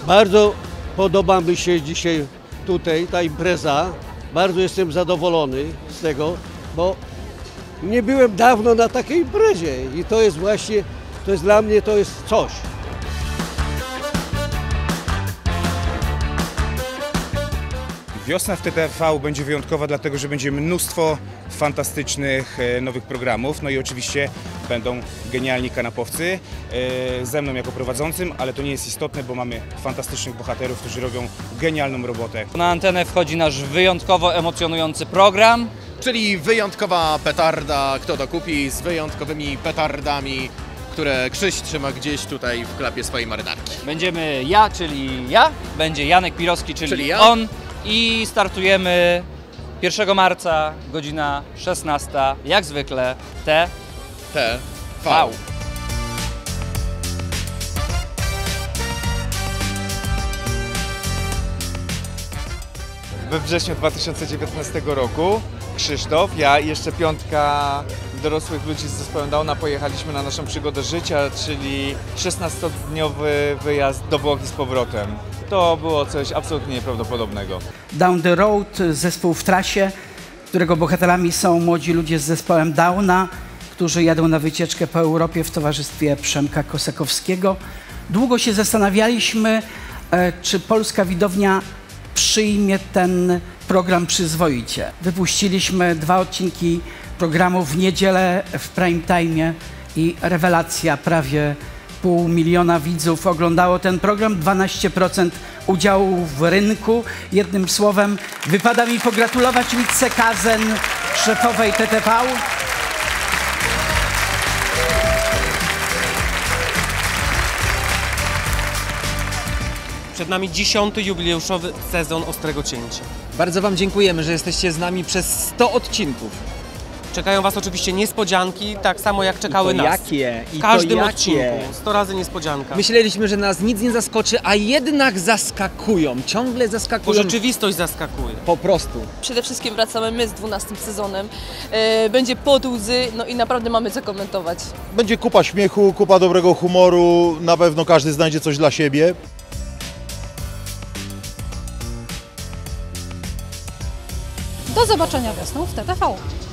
Bardzo podoba mi się dzisiaj tutaj ta impreza. Bardzo jestem zadowolony z tego, bo nie byłem dawno na takiej imprezie i to jest właśnie, to jest dla mnie to jest coś. Wiosna w TTV będzie wyjątkowa, dlatego że będzie mnóstwo fantastycznych nowych programów. No i oczywiście będą genialni kanapowcy ze mną jako prowadzącym, ale to nie jest istotne, bo mamy fantastycznych bohaterów, którzy robią genialną robotę. Na antenę wchodzi nasz wyjątkowo emocjonujący program. Czyli wyjątkowa petarda, kto to kupi, z wyjątkowymi petardami, które Krzyś trzyma gdzieś tutaj w klapie swojej marynarki. Będziemy ja, czyli ja, będzie Janek Pirowski, czyli ja. on i startujemy 1 marca, godzina 16, jak zwykle, TV. We wrześniu 2019 roku Krzysztof, ja i jeszcze 5 dorosłych ludzi z zespołem Downa pojechaliśmy na naszą przygodę życia, czyli 16-dniowy wyjazd do Włoch i z powrotem. To było coś absolutnie nieprawdopodobnego. Down the Road, zespół w trasie, którego bohaterami są młodzi ludzie z zespołem Downa, którzy jadą na wycieczkę po Europie w towarzystwie Przemka Kosakowskiego. Długo się zastanawialiśmy, czy polska widownia przyjmie ten program przyzwoicie. Wypuściliśmy 2 odcinki programu w niedzielę w prime time i rewelacja, prawie 500 000 widzów oglądało ten program, 12% udziału w rynku. Jednym słowem, wypada mi pogratulować Litce Kazen, szefowej TTV. Przed nami 10. jubileuszowy sezon Ostrego Cięcia. Bardzo Wam dziękujemy, że jesteście z nami przez 100 odcinków. Czekają Was oczywiście niespodzianki, tak samo jak czekały nas. Jakie? W każdym odcinku. 100 razy niespodzianka. Myśleliśmy, że nas nic nie zaskoczy, a jednak zaskakują. Ciągle Bo zaskakują. rzeczywistość zaskakuje. Po prostu. Przede wszystkim wracamy my z 12. sezonem. Będzie pod łzy, no i naprawdę mamy co komentować. Będzie kupa śmiechu, kupa dobrego humoru, na pewno każdy znajdzie coś dla siebie. Do zobaczenia wiosną w TTV.